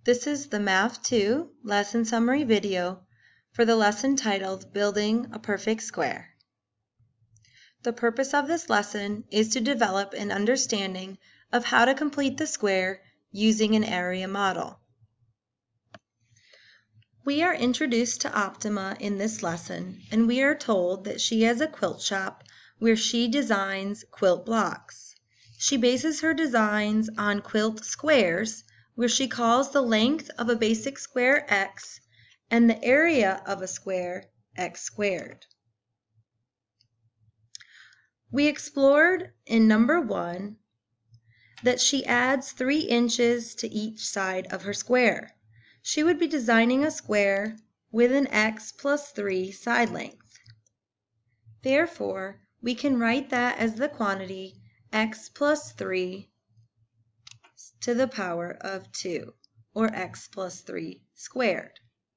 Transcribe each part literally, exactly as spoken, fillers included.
This is the Math two lesson summary video for the lesson titled Building a Perfect Square. The purpose of this lesson is to develop an understanding of how to complete the square using an area model. We are introduced to Optima in this lesson, and we are told that she has a quilt shop where she designs quilt blocks. She bases her designs on quilt squares, where she calls the length of a basic square x and the area of a square x squared. We explored in number one that she adds three inches to each side of her square. She would be designing a square with an x plus three side length. Therefore, we can write that as the quantity x plus three to the power of two, or x plus three squared.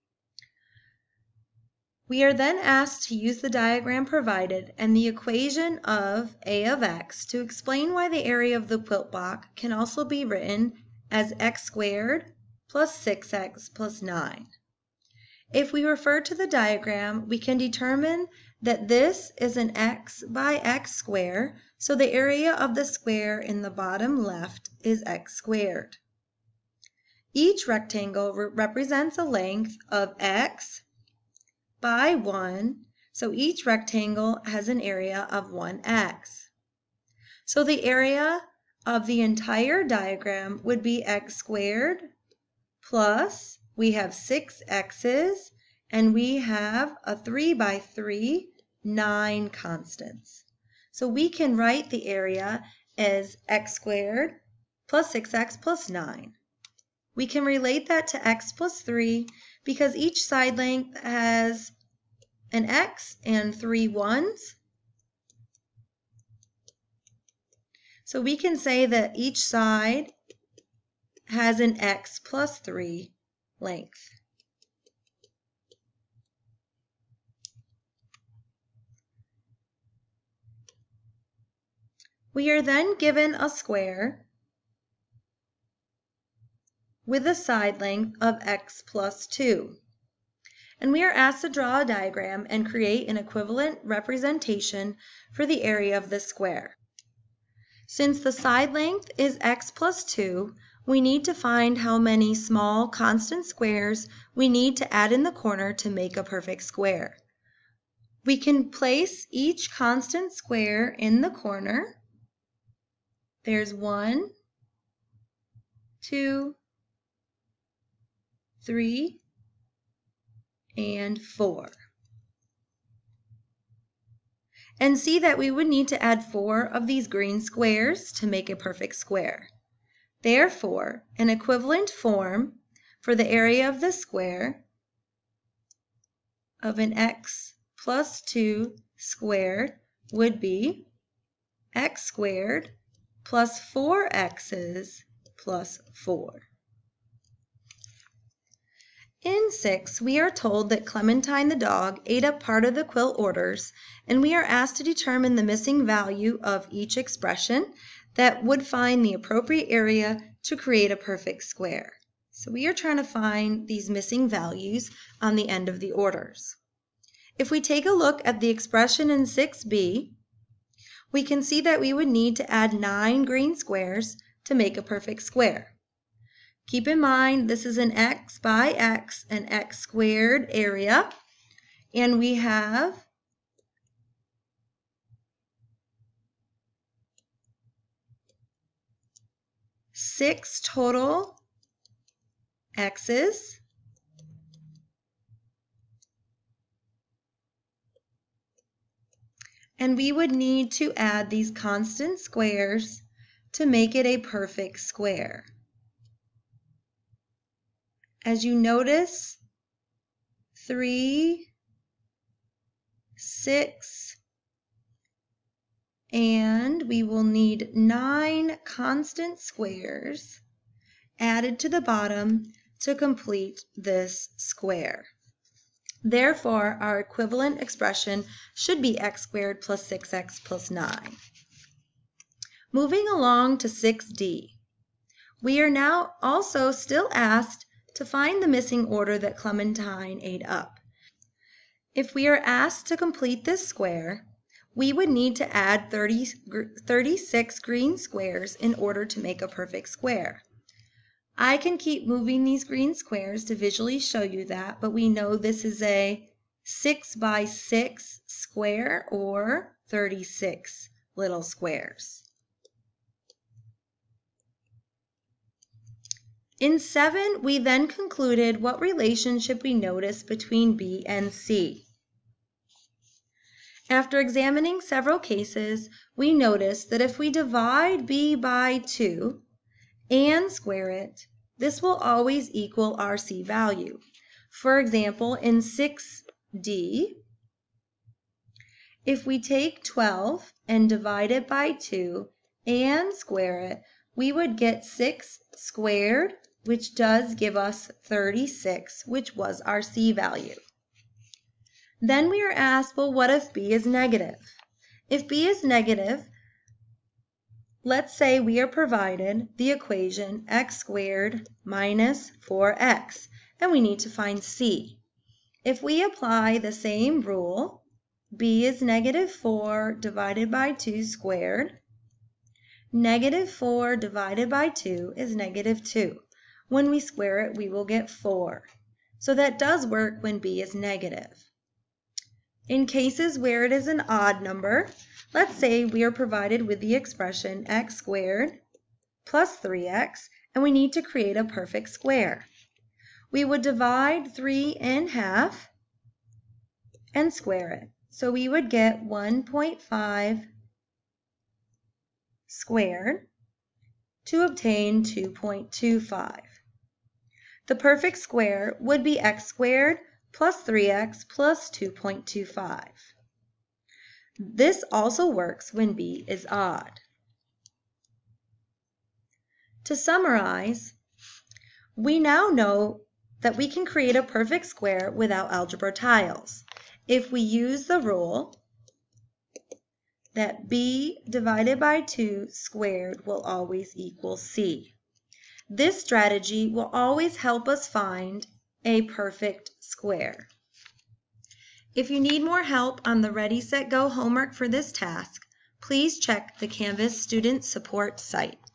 We are then asked to use the diagram provided and the equation of a of x to explain why the area of the quilt block can also be written as x squared plus six x plus nine. If we refer to the diagram, we can determine that this is an x by x square, so the area of the square in the bottom left is x squared. Each rectangle re- represents a length of x by one, so each rectangle has an area of one x. So the area of the entire diagram would be x squared plus, we have six x's, and we have a three by three, nine constants. So we can write the area as x squared plus six x plus nine. We can relate that to x plus three because each side length has an x and three ones. So we can say that each side has an x plus three length. We are then given a square with a side length of x plus two. And we are asked to draw a diagram and create an equivalent representation for the area of the square. Since the side length is x plus two, we need to find how many small constant squares we need to add in the corner to make a perfect square. We can place each constant square in the corner. There's one, two, three, and four. And see that we would need to add four of these green squares to make a perfect square. Therefore, an equivalent form for the area of the square of an x plus two squared would be x squared plus four x's plus four. In six, we are told that Clementine the dog ate up part of the quilt orders, and we are asked to determine the missing value of each expression that would find the appropriate area to create a perfect square. So we are trying to find these missing values on the end of the orders. If we take a look at the expression in six b, we can see that we would need to add nine green squares to make a perfect square. Keep in mind this is an x by x, an x squared area, and we have six total x's. And we would need to add these constant squares to make it a perfect square. As you notice, three, six, and we will need nine constant squares added to the bottom to complete this square. Therefore, our equivalent expression should be x squared plus six x plus nine. Moving along to six d, we are now also still asked to find the missing order that Clementine ate up. If we are asked to complete this square, we would need to add thirty, thirty-six green squares in order to make a perfect square. I can keep moving these green squares to visually show you that, but we know this is a six by six square or thirty-six little squares. In seven, we then concluded what relationship we noticed between B and C. After examining several cases, we noticed that if we divide B by two and square it, this will always equal our C value. For example, in six D, if we take twelve and divide it by two and square it, we would get six squared, which does give us thirty-six, which was our C value. Then we are asked, well, what if B is negative? If B is negative, let's say we are provided the equation x squared minus four x, and we need to find C. If we apply the same rule, B is negative four divided by two squared, negative four divided by two is negative two. When we square it, we will get four. So that does work when B is negative. In cases where it is an odd number, let's say we are provided with the expression x squared plus three x, and we need to create a perfect square. We would divide three in half and square it. So we would get one point five squared to obtain two point two five. The perfect square would be x squared plus three x plus two point two five. This also works when B is odd. To summarize, we now know that we can create a perfect square without algebra tiles if we use the rule that B divided by two squared will always equal C. This strategy will always help us find a perfect square. If you need more help on the Ready, Set, Go homework for this task, please check the Canvas Student Support site.